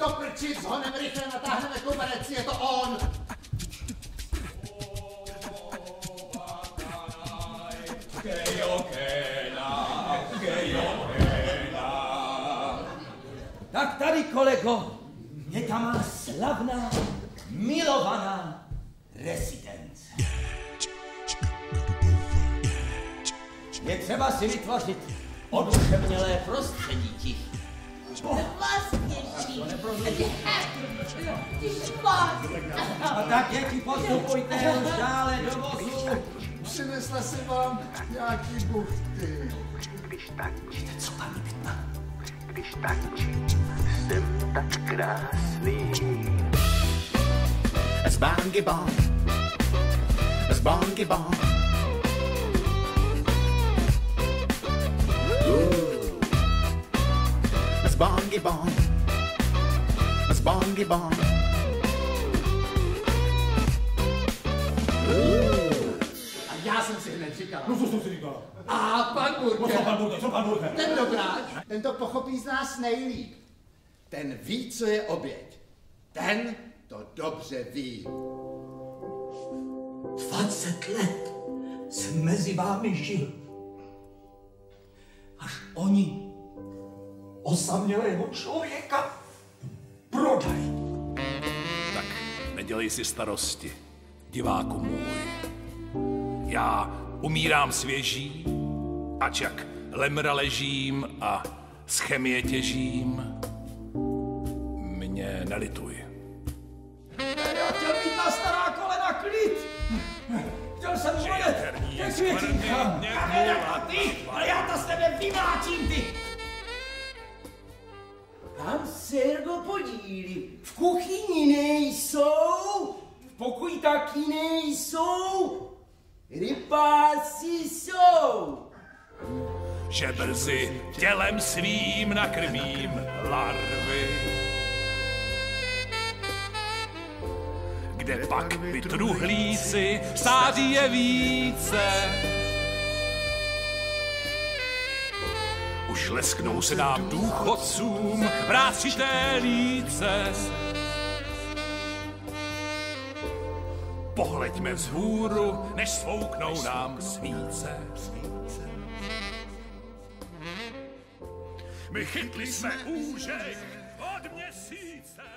Stoprčit, zhonem rychle natáhneme koberec, je to on! Tak tady, kolego, je ta má slavná, milovaná rezidence. Je třeba si vytvořit oduševnělé prostředí tichý. A tak děti, postupujte už dále do vozu. Přinesla jsem vám nějaký buchty. Víte co, paní Pitman? Když tančím, jsem tak krásný. Zbánky bon, zbánky bon. Zbánky bon, zbánky bon. A já jsem si hned říkal. No co jsem si říkal? A pan Burger. Co pan Burger? Ten dobráč, ten to pochopí z nás nejlíp. Ten ví, co je oběť. Ten to dobře ví. 20 let jsem mezi vámi žil. Až oni osamělého člověka prodají. Tak nedělej si starosti, diváku můj. Já umírám svěží, ač jak lemra ležím a z chemie těžím. Mě nelituj. Já chtěl mít na stará kolena klid. Chtěl jsem uvědět ke květinkám. A ty, ale já to s tebe vymáčím, ty. Tam Sergo podíly. V kuchyni nejsou, v pokoji taky nejsou, rybáci jsou. Že brzy tělem svým nakrmím larvy. Kde pak by truhlíci stáří je více. Už lesknou se nám důchodcům vrátřité líce. Pohleďme vzhůru, než svouknou nám svíce. My chytli jsme úžek od měsíce.